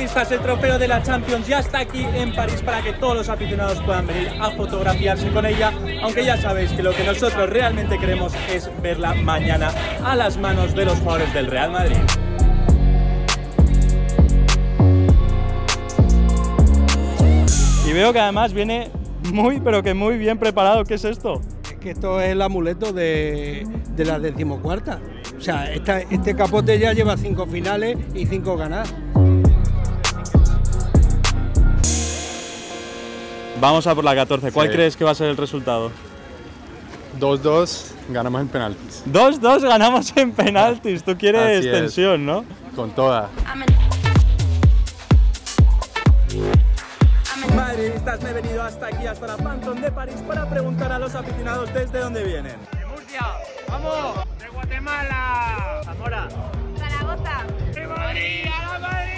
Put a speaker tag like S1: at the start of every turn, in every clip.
S1: madridistas, el trofeo de la Champions ya está aquí en París para que todos los aficionados puedan venir a fotografiarse con ella, aunque ya sabéis que lo que nosotros realmente queremos es verla mañana a las manos de los jugadores del Real Madrid. Y veo que además viene muy, pero que muy bien preparado. ¿Qué es esto?
S2: Es que esto es el amuleto de la 14ª. O sea, este capote ya lleva 5 finales y 5 ganadas.
S1: Vamos a por la 14. ¿Cuál
S3: Sí.
S1: crees que va a ser el resultado?
S3: 2-2, ganamos en penaltis.
S1: 2-2 ganamos en penaltis. Tú quieres
S3: Así es.
S1: tensión, ¿no?
S3: Con toda.
S1: Madridistas, me he venido hasta aquí, hasta la Pantón de París, para preguntar a los aficionados desde dónde vienen.
S4: De Murcia, vamos. De Guatemala, Zamora,
S5: Zaragoza.
S4: de Madrid, a la Madrid.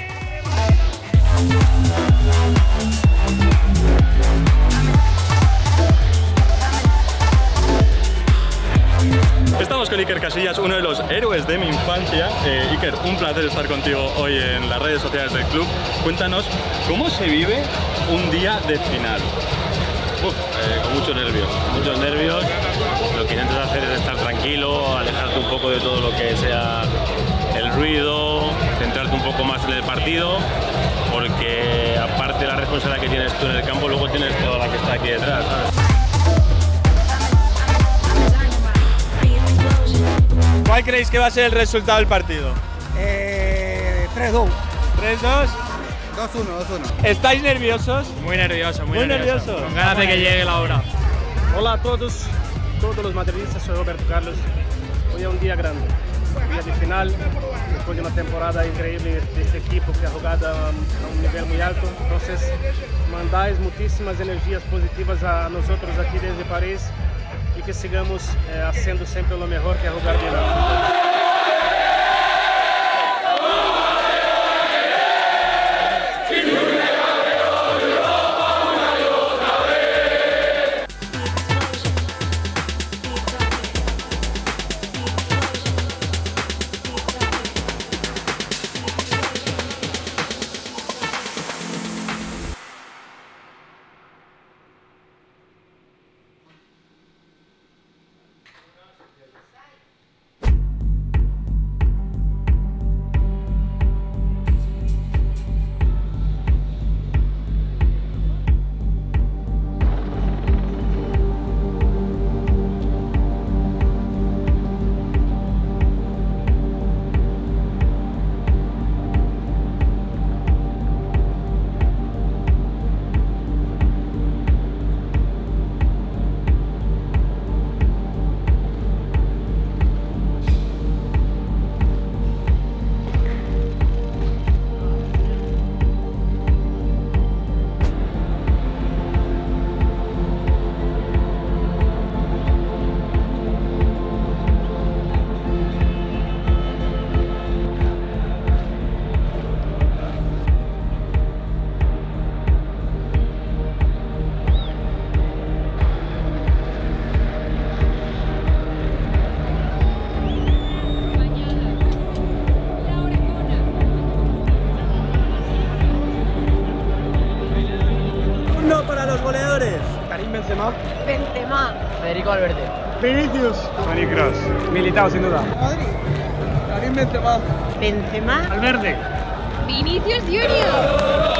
S1: Estamos con Iker Casillas, uno de los héroes de mi infancia. Iker, un placer estar contigo hoy en las redes sociales del club. Cuéntanos, ¿cómo se vive un día de final?
S6: Con muchos nervios. Lo que intentas hacer es estar tranquilo, alejarte un poco de todo lo que sea el ruido, centrarte un poco más en el partido, porque aparte de la responsabilidad que tienes tú en el campo, luego tienes toda la que está aquí detrás, ¿sabes?
S1: ¿Cuál creéis que va a ser el resultado del partido?
S2: 3-2.
S1: 3-2.
S2: 2-1.
S1: ¿Estáis nerviosos?
S4: Muy nervioso,
S1: Muy nervioso.
S4: Con ganas de que llegue la hora.
S7: Hola a todos los madridistas, soy Roberto Carlos. Hoy es un día grande, un día de final, después de una temporada increíble de este equipo que ha jugado a un nivel muy alto. Entonces, mandáis muchísimas energías positivas a nosotros aquí desde París y que sigamos haciendo siempre lo mejor, que es jugar bien al fútbol.
S1: Para los goleadores.
S7: Karim Benzema,
S5: Benzema.
S4: Federico Valverde.
S7: Vinicius,
S3: Toni Kroos.
S7: Militao sin duda. Madrid, Karim Benzema,
S5: Benzema.
S7: Valverde.
S5: Vinicius Junior.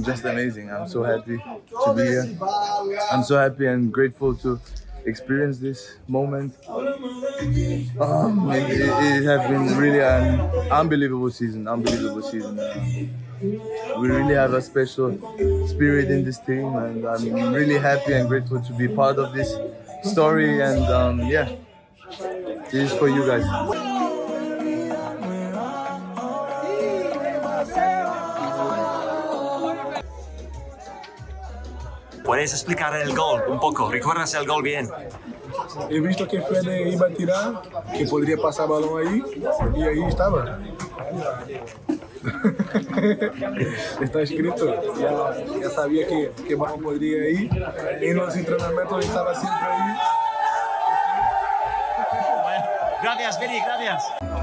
S8: just amazing. I'm so happy to be here. I'm so happy and grateful to experience this moment. It has been really an unbelievable season. We really have a special spirit in this team, and I'm really happy and grateful to be part of this story. And yeah, this is for you guys.
S9: ¿Puedes explicar el gol un poco? ¿Recuerdas el gol bien?
S10: He visto que Fede iba a tirar, que podría pasar balón ahí, y ahí estaba. Está escrito, ya sabía que balón podría ir. En los entrenamientos estaba siempre ahí.
S9: Gracias, Vini, gracias.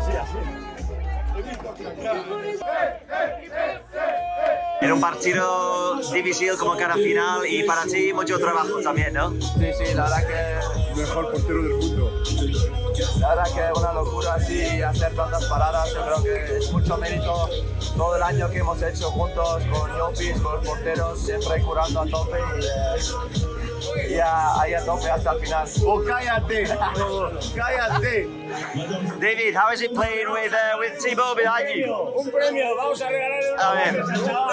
S9: Era un partido difícil como cada final y para ti mucho trabajo también, ¿no?
S8: Sí, la verdad que
S10: Mejor portero del mundo.
S8: La verdad que es una locura así hacer tantas paradas. Yo creo que es mucho mérito todo el año que hemos hecho juntos con Llopis, con los porteros, siempre curando a tope y ahí a tope hasta el final. ¡Oh, cállate! ¡Cállate!
S9: David, how is it playing with Thibaut behind you?
S4: Un premio, vamos a regalarle
S9: A ver.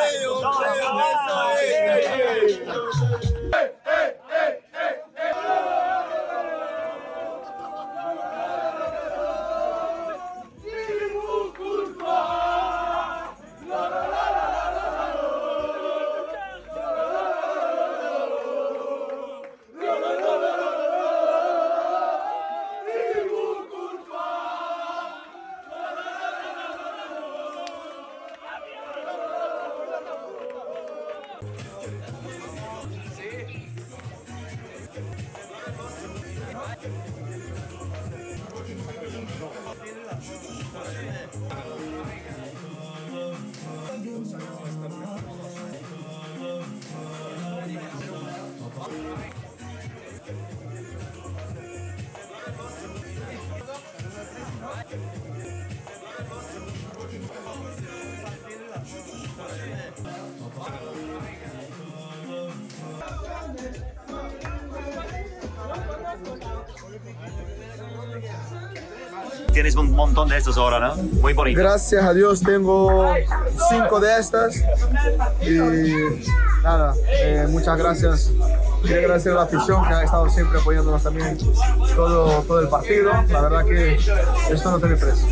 S9: Tienes un montón de estos ahora, ¿no? Muy bonito.
S8: Gracias a Dios tengo 5 de estas y nada, muchas gracias. Quiero agradecer a la afición que ha estado siempre apoyándonos también todo el partido. La verdad que esto no tiene precio.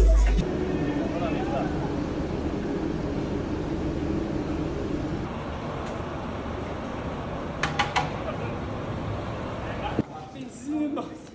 S1: Encima.